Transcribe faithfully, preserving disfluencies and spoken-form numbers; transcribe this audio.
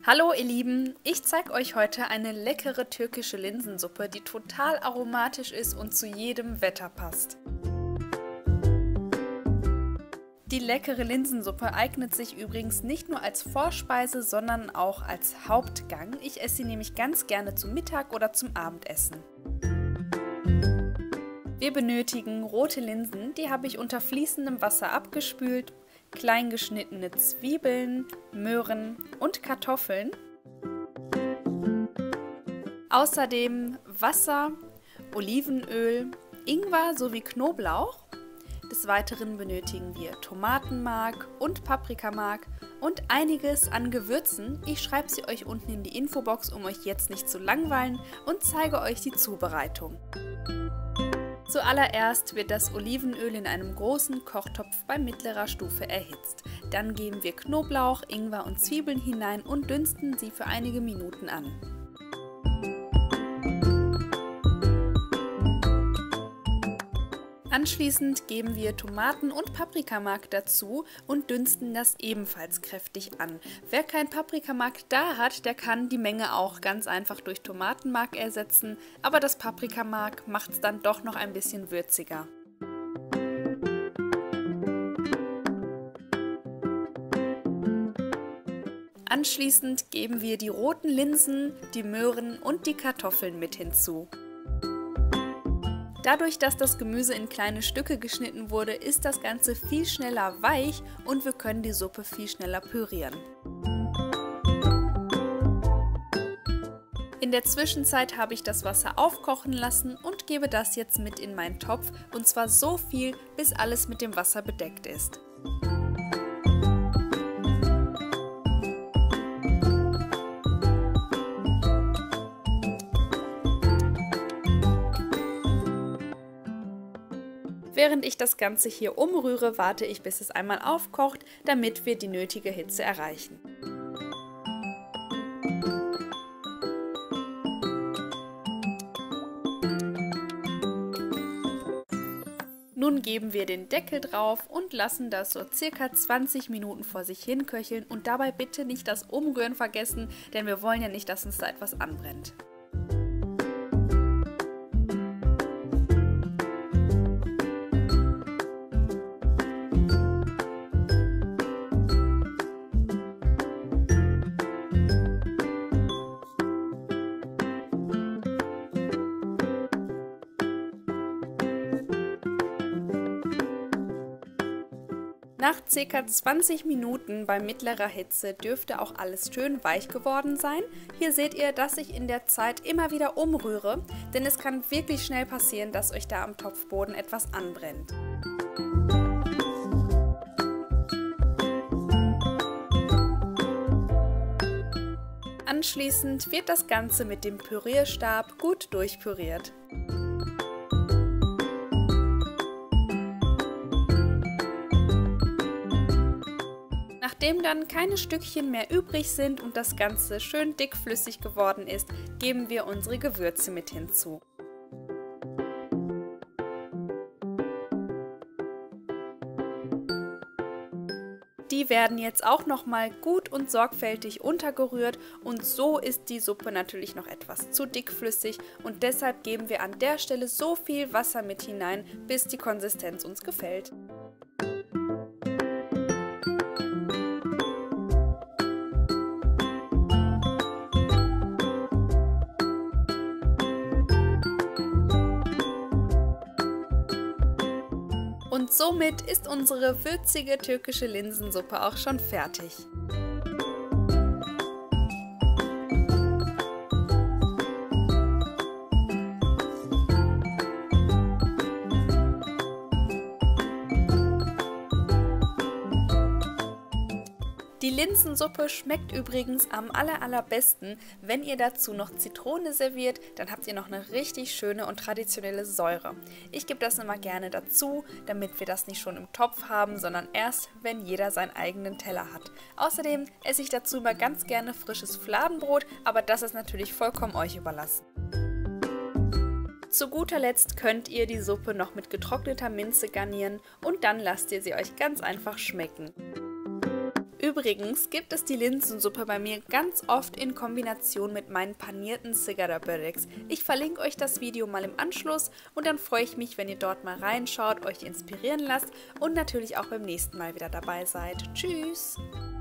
Hallo ihr Lieben, ich zeige euch heute eine leckere türkische Linsensuppe, die total aromatisch ist und zu jedem Wetter passt. Die leckere Linsensuppe eignet sich übrigens nicht nur als Vorspeise, sondern auch als Hauptgang. Ich esse sie nämlich ganz gerne zum Mittag oder zum Abendessen. Wir benötigen rote Linsen, die habe ich unter fließendem Wasser abgespült, klein geschnittene Zwiebeln, Möhren und Kartoffeln. Außerdem Wasser, Olivenöl, Ingwer sowie Knoblauch. Des Weiteren benötigen wir Tomatenmark und Paprikamark und einiges an Gewürzen. Ich schreibe sie euch unten in die Infobox, um euch jetzt nicht zu langweilen, und zeige euch die Zubereitung. Zuallererst wird das Olivenöl in einem großen Kochtopf bei mittlerer Stufe erhitzt. Dann geben wir Knoblauch, Ingwer und Zwiebeln hinein und dünsten sie für einige Minuten an. Anschließend geben wir Tomaten und Paprikamark dazu und dünsten das ebenfalls kräftig an. Wer kein Paprikamark da hat, der kann die Menge auch ganz einfach durch Tomatenmark ersetzen, aber das Paprikamark macht es dann doch noch ein bisschen würziger. Anschließend geben wir die roten Linsen, die Möhren und die Kartoffeln mit hinzu. Dadurch, dass das Gemüse in kleine Stücke geschnitten wurde, ist das Ganze viel schneller weich und wir können die Suppe viel schneller pürieren. In der Zwischenzeit habe ich das Wasser aufkochen lassen und gebe das jetzt mit in meinen Topf, und zwar so viel, bis alles mit dem Wasser bedeckt ist. Während ich das Ganze hier umrühre, warte ich, bis es einmal aufkocht, damit wir die nötige Hitze erreichen. Nun geben wir den Deckel drauf und lassen das so circa zwanzig Minuten vor sich hin köcheln und dabei bitte nicht das Umrühren vergessen, denn wir wollen ja nicht, dass uns da etwas anbrennt. Nach ca. zwanzig Minuten bei mittlerer Hitze dürfte auch alles schön weich geworden sein. Hier seht ihr, dass ich in der Zeit immer wieder umrühre, denn es kann wirklich schnell passieren, dass euch da am Topfboden etwas anbrennt. Anschließend wird das Ganze mit dem Pürierstab gut durchpüriert. Nachdem dann keine Stückchen mehr übrig sind und das Ganze schön dickflüssig geworden ist, geben wir unsere Gewürze mit hinzu. Die werden jetzt auch nochmal gut und sorgfältig untergerührt, und so ist die Suppe natürlich noch etwas zu dickflüssig und deshalb geben wir an der Stelle so viel Wasser mit hinein, bis die Konsistenz uns gefällt. Und somit ist unsere würzige türkische Linsensuppe auch schon fertig. Die Linsensuppe schmeckt übrigens am aller allerbesten, wenn ihr dazu noch Zitrone serviert, dann habt ihr noch eine richtig schöne und traditionelle Säure. Ich gebe das immer gerne dazu, damit wir das nicht schon im Topf haben, sondern erst, wenn jeder seinen eigenen Teller hat. Außerdem esse ich dazu immer ganz gerne frisches Fladenbrot, aber das ist natürlich vollkommen euch überlassen. Zu guter Letzt könnt ihr die Suppe noch mit getrockneter Minze garnieren und dann lasst ihr sie euch ganz einfach schmecken. Übrigens gibt es die Linsensuppe bei mir ganz oft in Kombination mit meinen panierten Sigara Börex. Ich verlinke euch das Video mal im Anschluss und dann freue ich mich, wenn ihr dort mal reinschaut, euch inspirieren lasst und natürlich auch beim nächsten Mal wieder dabei seid. Tschüss!